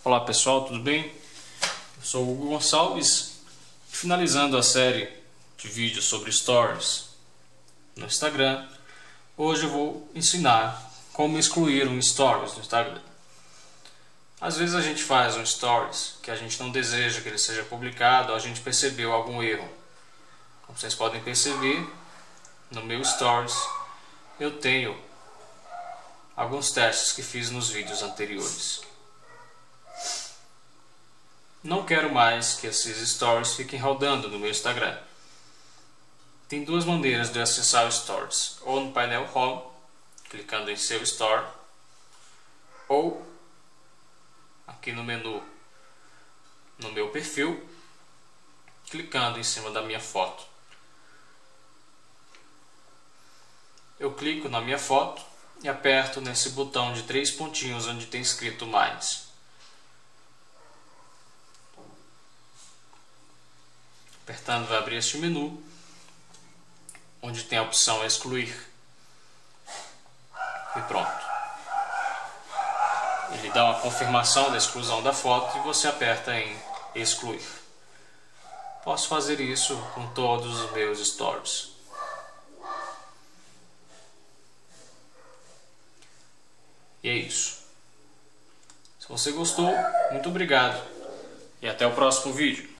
Olá pessoal, tudo bem? Eu sou o Hugo Gonçalves, finalizando a série de vídeos sobre Stories no Instagram. Hoje eu vou ensinar como excluir um Stories no Instagram. Às vezes a gente faz um Stories que a gente não deseja que ele seja publicado, ou a gente percebeu algum erro. Como vocês podem perceber, no meu Stories eu tenho alguns testes que fiz nos vídeos anteriores. Não quero mais que esses stories fiquem rodando no meu Instagram. Tem duas maneiras de acessar o Stories: ou no painel Home, clicando em seu Store, ou aqui no menu no meu perfil, clicando em cima da minha foto. Eu clico na minha foto e aperto nesse botão de 3 pontinhos onde tem escrito mais. Apertando vai abrir este menu, onde tem a opção excluir. E pronto. Ele dá uma confirmação da exclusão da foto e você aperta em excluir. Posso fazer isso com todos os meus stories. E é isso. Se você gostou, muito obrigado. E até o próximo vídeo.